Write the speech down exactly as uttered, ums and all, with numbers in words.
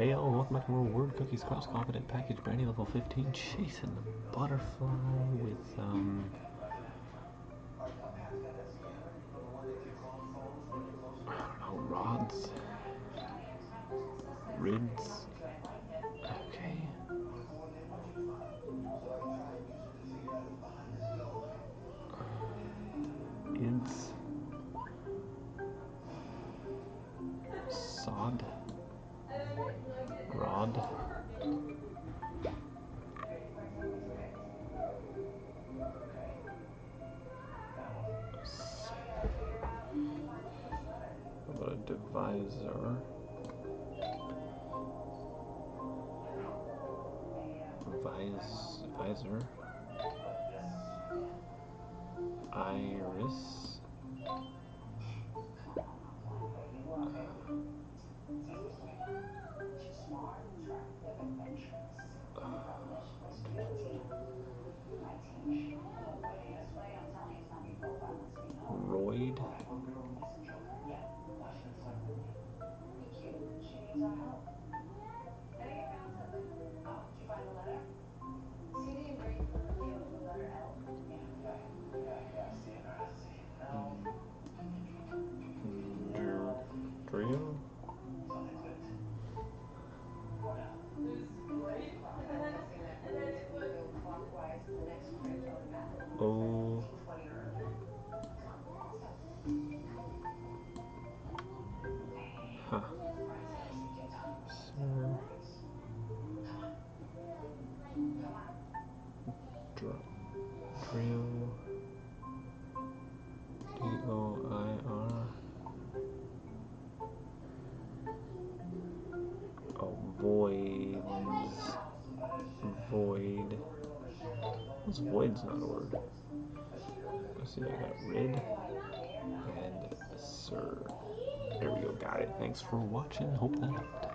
Hey y'all, welcome back to more Word Cookies Cross Confident Package Brandy level fifteen, chasing the butterfly with um I don't know, rods, rids. Okay. Ids, sod, rod, how about a divisor, Vis visor, iris, roid, drill, O, huh, sir, dr drill, D O I R, oh, voids, void, what's void's not a word? Let's see, I got rid and sir. There we go, got it. Thanks for watching, hope that helped.